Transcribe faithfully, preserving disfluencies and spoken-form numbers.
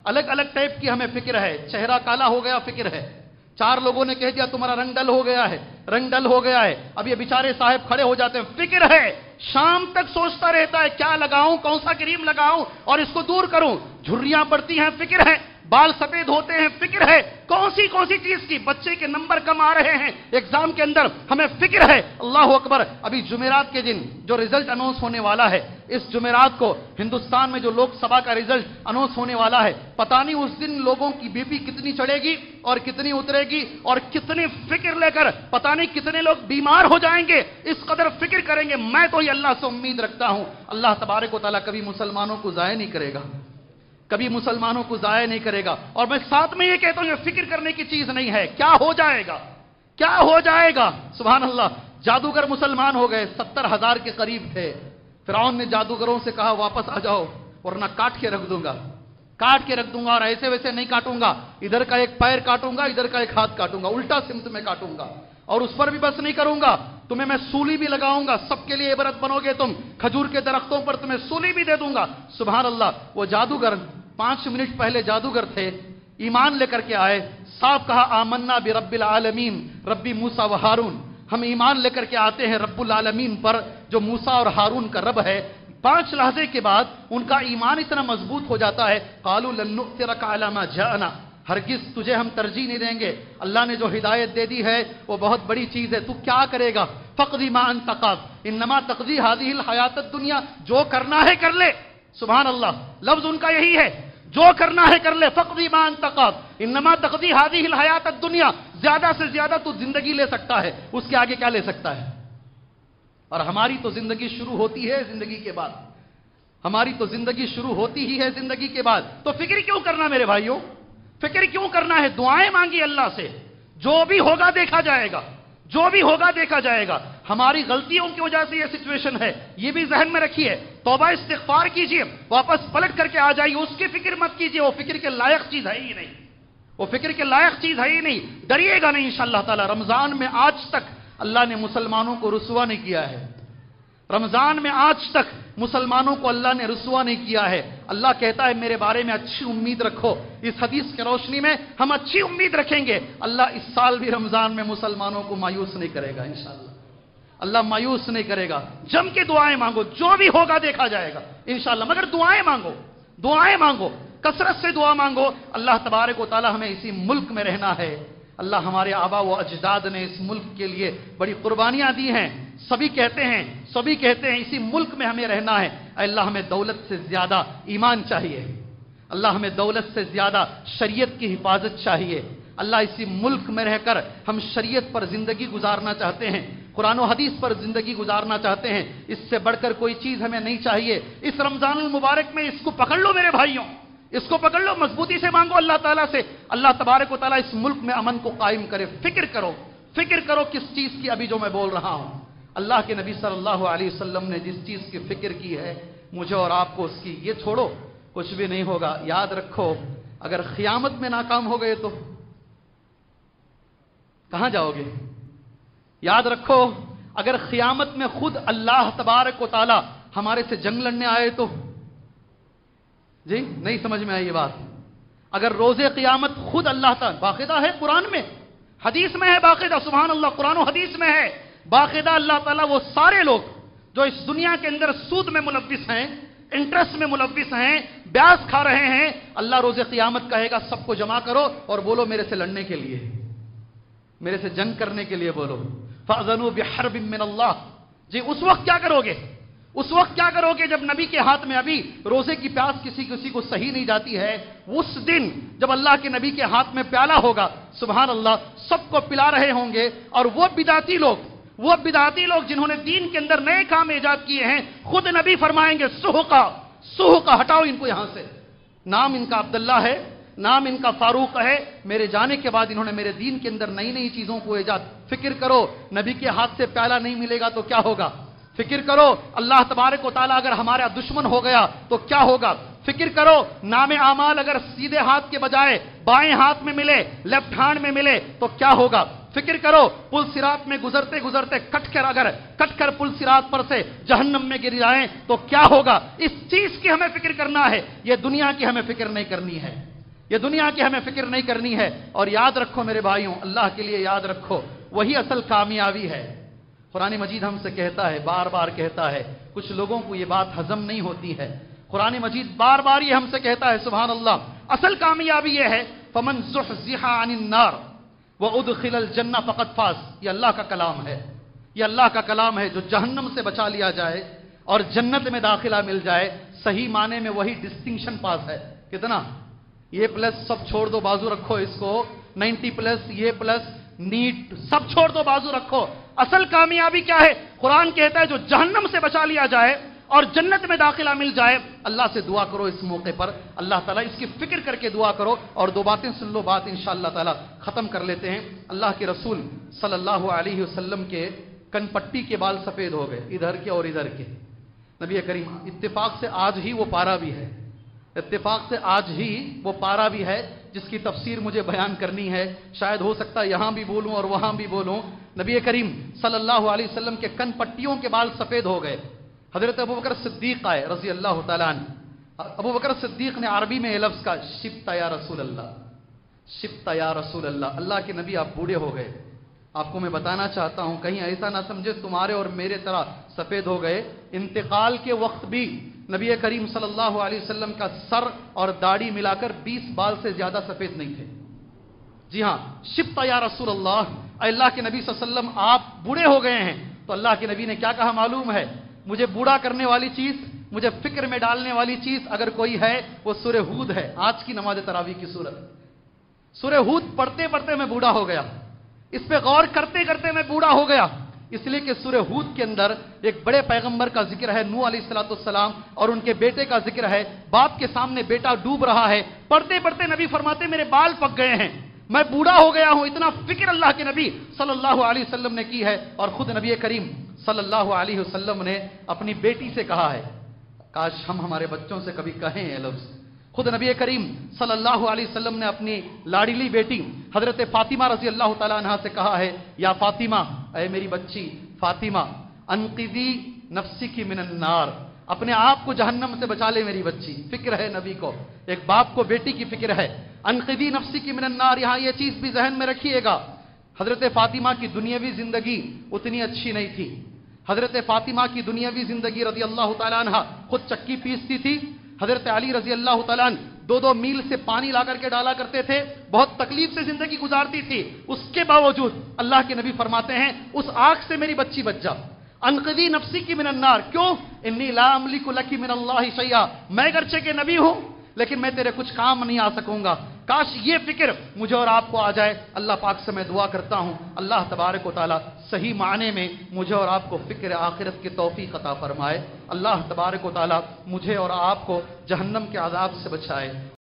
الگ الگ ٹائپ کی ہمیں فکر ہے. چہرہ کالا ہو گیا فکر ہے. چار لوگوں نے کہہ دیا تمہارا رنگ ڈل ہو گیا ہے، رنگ ڈل ہو گیا ہے. اب یہ بیچارے صاحب کھڑے ہو جاتے ہیں، فکر ہے، شام تک سوچتا رہتا ہے کیا لگاؤں، کون سا کریم لگاؤں اور اس کو دور کروں. جھریاں پڑتی ہیں، فکر ہے. بال سفید ہوتے ہیں، فکر ہے. کون سی کون سی چیز کی، بچے کے نمبر کم آ رہے ہیں ایگزام کے اندر، ہمیں فکر ہے. اللہ اکبر. ابھی جمعرات کے دن جو رزلٹ اناؤنس ہونے والا ہے، اس جمعرات کو ہندوستان میں جو لوک سبھا کا رزلٹ اناؤنس ہونے والا ہے، پتہ نہیں اس دن لوگوں کی بی پی کتنی چڑھے گی اور کتنی اترے گی، اور کتنی فکر لے کر پتہ نہیں کتنے لوگ بیمار ہو جائیں گے. اس قدر فکر کریں گے. میں تو یہ اللہ سے امید رکھتا ہوں اللہ تبارک و تعالیٰ کبھی مسلمانوں کو ضائع نہیں کرے گا، کبھی مسلمانوں کو ضائع نہیں کرے گا. اور میں ساتھ میں یہ کہتا ہوں یہ فکر کرنے کی چیز نہیں ہے. کیا ہو جائے گا، کیا ہو جائے گا. سبحان اللہ. جادوگر مسلمان ہو گئے، ستر ہزار کے قریب تھے. فرعون نے جادوگروں سے کہا واپس آ جاؤ ورنہ کاٹ کے رکھ دوں گا، کاٹ کے رکھ دوں گا. اور ایسے ویسے نہیں کاٹوں گا، ادھر کا ایک پیر کاٹوں گا، ادھر کا ایک ہاتھ کاٹوں گا، الٹا سمت میں کاٹوں گا. اور اس پر بھی بس نہیں کروں گا، تمہیں میں سولی بھی لگاؤں گا، سب کے لیے عبرت بنو گے تم. کھجور کے درختوں پر تمہیں سولی بھی دے دوں گا. سبحان اللہ. وہ جادوگر پانچ منٹ پہلے جادوگر تھے، ایمان لے کر کے آئے. صاف کہا آمنا برب العالمین ربی موسیٰ و ہارون. ہم ایمان لے کر کے آتے ہیں رب العالمین پر جو موسیٰ اور ہارون کا رب ہے. پانچ لحظے کے بعد ان کا ایمان اتنا مضبوط ہو جاتا ہے. قالوا لن نؤثرک علی ما جاءنا، ہرگز تجھے ہم ترجیح نہیں دیں گے. اللہ نے جو ہدایت دے دی ہے وہ بہت بڑی چیز ہے، تو کیا کرے گا. فقضی ما انت قاض انما تقضی هذه الحیات الدنیا. جو کرنا ہے کر لے. سبحان اللہ. لفظ ان کا یہی ہے، جو کرنا ہے کر لے. فقضی ما انت قاض انما تقضی هذه الحیات الدنیا. زیادہ سے زیادہ تو زندگی لے سکتا ہے، اس کے آگے کیا لے سکتا ہے. اور ہماری تو زندگی شروع ہوتی ہے زندگی کے بعد، ہماری تو زندگی شروع ہوتی ہی ہے زندگی کے بعد. تو فکر کیوں کرنا میرے بھائیوں، فکر کیوں کرنا ہے. دعائیں مانگی اللہ سے، جو بھی ہوگا دیکھا جائے گا، جو بھی ہوگا دیکھا جائے گا. ہماری غلطیوں کی وجہ سے یہ سچویشن ہے، یہ بھی ذہن میں رکھیے. توبہ استغفار کیجئے، واپس پلٹ کر کے آ جائیے. اس کی فکر مت کیجئے، وہ فکر کے لائق چیز ہے ہی نہیں، وہ فکر کے لائق چیز ہے ہی نہیں. ڈریے گا نہیں انشاءاللہ تعالی. رمضان میں آج تک اللہ نے مسلمانوں کو رسوا نہیں کیا ہے. رمضان میں آج تک مسلمانوں کو اللہ نے رسوا نہیں کیا ہے. اللہ کہتا ہے میرے بارے میں اچھی امید رکھو. اس حدیث کی روشنی میں ہم اچھی امید رکھیں گے. اللہ اس سال بھی رمضان میں مسلمانوں کو مایوس نہیں کرے گا انشاءاللہ. اللہ مایوس نہیں کرے گا. جم کے دعائیں مانگو، جو بھی ہوگا دیکھا جائے گا انشاءاللہ. مگر دعائیں مانگو، دعائیں مانگو، کثرت سے دعا مانگو. اللہ تبارک و تعالی ہمیں اسی ملک میں رہنا ہے. اللہ ہمارے آبا و اجداد نے اس ملک کے لیے بڑی قربانیاں دی ہیں. سبھی کہتے ہیں سبھی کہتے ہیں اسی ملک میں ہمیں رہنا ہے. اے اللہ ہمیں دولت سے زیادہ ایمان چاہیے. اللہ ہمیں دولت سے زیادہ شریعت کی حفاظت چاہیے. اللہ اسی ملک میں رہ کر ہم شریعت پر زندگی گزارنا چاہتے ہیں، قرآن و حدیث پر زندگی گزارنا چاہتے ہیں. اس سے بڑھ کر کوئی چیز ہمیں نہیں چاہیے. اس رمضان المبارک میں اس کو پکڑ لو میرے بھائیوں، اس کو پکڑ لو، مضبوطی سے مانگو اللہ تعالیٰ سے. اللہ تبارک و تعالیٰ اس ملک میں امن کو قائم کرے. فکر کرو، فکر کرو کس چیز کی ابھی جو میں بول رہا ہوں. اللہ کے نبی صلی اللہ علیہ وسلم نے جس چیز کی فکر کی ہے مجھے اور آپ کو اس کی، یہ چھوڑو کچھ بھی نہیں ہوگا. یاد رکھو اگر قیامت میں ناکام ہو گئے تو کہاں جاؤ گے. یاد رکھو اگر قیامت میں خود اللہ تبارک و تعالیٰ ہمارے سے جنگ لڑنے آئے تو، جی نہیں سمجھ میں آئی یہ بات. اگر روز قیامت خود اللہ تعالیٰ، باقاعدہ ہے قرآن میں، حدیث میں ہے باقاعدہ. سبحان اللہ. قرآن و حدیث میں ہے باقاعدہ. اللہ تعالیٰ وہ سارے لوگ جو اس دنیا کے اندر سود میں ملوث ہیں، انٹرسٹ میں ملوث ہیں، بیاج کھا رہے ہیں، اللہ روز قیامت کہے گا سب کو جمع کرو اور بولو میرے سے لڑنے کے لیے، میرے سے جنگ کرنے کے لیے بولو. فَأَذَنُوا بِحَرْبٍ مِّنَ اللَّهِ. جی اس وقت کیا کرو گے، اس وقت کیا کرو گے جب نبی کے ہاتھ میں ابھی روزے کی پیاس کسی کسی کو صحیح نہیں جاتی ہے. اس دن جب اللہ کے نبی کے ہاتھ میں پیالہ ہوگا، سبحان اللہ، سب کو پلا رہے ہوں گے. اور وہ بدعتی لوگ، وہ بدعتی لوگ جنہوں نے دین کے اندر نئے کام ایجاد کیے ہیں، خود نبی فرمائیں گے سحقا سحقا، ہٹاؤ ان کو یہاں سے. نام ان کا عبداللہ ہے، نام ان کا فاروق ہے. میرے جانے کے بعد انہوں نے میرے دین کے اندر نئی نئی چیزوں کو ایجاد. فکر کرو نبی کے ہاتھ سے پیالہ نہیں ملے گا تو کیا ہوگا. فکر کرو اللہ تبارک و تعالیٰ اگر ہمارا دشمن ہو گیا تو کیا ہوگا. فکر کرو نام اعمال اگر سیدھے ہاتھ کے بجائے بائیں ہاتھ میں ملے، لیفٹ ہینڈ میں ملے تو کیا ہوگا. فکر کرو پل صراط میں گزرتے گزرتے کٹ کر اگر کٹ کر پل صراط پر سے جہنم میں گر جائیں تو کیا ہوگا. اس چیز کی ہمیں فکر کرنا ہے، یہ دنیا کی ہمیں فکر نہیں کرنی ہے. یہ دنیا کی ہمیں فکر نہیں کرنی ہے. اور یاد رکھو میرے بھائیوں، اللہ کے لیے یاد رکھو، وہی اصل کامیابی ہے. قرآن مجید ہم سے کہتا ہے، بار بار کہتا ہے، کچھ لوگوں کو یہ بات ہضم نہیں ہوتی ہے. قرآن مجید بار بار یہ ہم سے کہتا ہے، سبحان اللہ، اصل کامیابی یہ ہے فمن زحزح عن النار وادخل الجنہ فقد فاز. یہ اللہ کا کلام ہے، یہ اللہ کا کلام ہے. جو جہنم سے بچا لیا جائے اور جنت میں داخلہ مل جائے، صحیح معنی میں وہی ڈسٹنکشن پاس ہے. کتنا؟ یہ پلس سب چھوڑ دو، بازو رکھو اس کو، نائنٹی پلس، یہ پلس، نیٹ سب چھوڑ دو، بازو رکھو. اصل کامیابی کیا ہے؟ قرآن کہتا ہے جو جہنم سے بچا لیا جائے اور جنت میں داخلہ مل جائے. اللہ سے دعا کرو اس موقع پر، اللہ تعالیٰ اس کی فکر کر کے دعا کرو. اور دو باتیں سن لو، بات انشاءاللہ تعالیٰ ختم کر لیتے ہیں. اللہ کے رسول صلی اللہ علیہ وسلم کے کن پٹی کے بال سفید ہو گئے، ادھر کے اور ادھر کے. نبی کریم، اتفاق سے آج ہی وہ پارا بھی ہے، اتفاق سے آج ہی وہ پارا بھی ہے جس کی تفسیر مجھے بیان کرنی ہے. شاید ہو سکتا ہے یہاں بھی بولوں اور وہاں بھی بولوں. نبی کریم صلی اللہ علیہ وسلم کے کن پٹیوں کے بال سفید ہو گئے. حضرت ابوبکر صدیق آئے رضی اللہ تعالیٰ عنہ. ابوبکر صدیق نے عربی میں یہ لفظ کہا، شبت یا رسول اللہ، شبت یا رسول اللہ. اللہ کے نبی آپ بوڑھے ہو گئے. آپ کو میں بتانا چاہتا ہوں، کہیں ایسا نہ سمجھے تمہارے اور میرے طرح سفید ہو گئے. انتقال کے وقت بھی نبی کریم صلی اللہ علیہ وسلم کا سر اور داڑھی ملا کر بیس بال سے زیادہ سفید نہیں تھے. جی ہاں، شبت یا رسول اللہ، اے اللہ کے نبی صلی اللہ علیہ وسلم آپ بوڑھے ہو گئے ہیں. تو اللہ کے نبی نے کیا کہا معلوم ہے؟ مجھے بوڑھا کرنے والی چیز، مجھے فکر میں ڈالنے والی چیز اگر کوئی ہے وہ سورہ ہود ہے. آج کی نماز تراویح کی سورت، سورہ ہود پڑھتے پڑھتے میں بوڑھا ہو گیا، اس پہ غور کرتے کرتے میں بوڑھا ہو گیا. اس لیے کہ سورہ ہود کے اندر ایک بڑے پیغمبر کا ذکر ہے، نوح علیہ الصلوۃ والسلام، اور ان کے بیٹے کا ذکر ہے. باپ کے سامنے بیٹا ڈوب رہا ہے. پڑھتے پڑھتے نبی فرماتے میرے بال پک گئے ہیں، میں بوڑھا ہو گیا ہوں. اتنا فکر اللہ کے نبی صلی اللہ علیہ وسلم نے کی ہے. اور خود نبی کریم صلی اللہ علیہ وسلم نے اپنی بیٹی سے کہا ہے، کاش ہم ہمارے بچوں سے کبھی کہیں یہ لفظ. خود نبی کریم صلی اللہ علیہ وسلم نے اپنی لاڈلی بیٹی حضرت فاطمہ رضی اللہ تعالیٰ عنہ سے کہا ہے، یا فاطمہ، اے میری بچی فاطمہ، انقذی نفسی کی من النار، اپنے آپ کو جہنم سے بچا لے میری بچی. فکر ہے نبی کو، ایک باپ کو بیٹی کی فکر ہے. انقذی نفسی کی من النار، یہاں یہ چیز بھی ذہن میں رکھیے گا. حضرت فاطمہ کی دنیاوی زندگی اتنی اچھی نہیں تھی. حضرت فاطمہ کی دنیاوی زندگی رضی اللہ تعالیٰ عنہ خود چکی پیستی تھی. حضرت علی رضی اللہ تعالیٰ عنہ دو دو میل سے پانی لا کر کے ڈالا کرتے تھے. بہت تکلیف سے زندگی گزارتی تھی. اس کے باوجود اللہ کے نبی فرماتے ہیں اس آگ سے میری بچی بچ جا. انقذی نفسی کی من النار، کیوں؟ انی لا املک لک من اللہ شیئا، میں گرچہ کے نبی ہوں لیکن میں تیرے کچھ کام نہیں آ سکوں گا. کاش یہ فکر مجھے اور آپ کو آ جائے. اللہ پاک سے میں دعا کرتا ہوں اللہ تبارک و تعالی صحیح معنی میں مجھے اور آپ کو فکر آخرت کی توفیق عطا فرمائے. اللہ تبارک و تعالی مجھے اور آپ کو جہنم کے عذاب سے بچائے.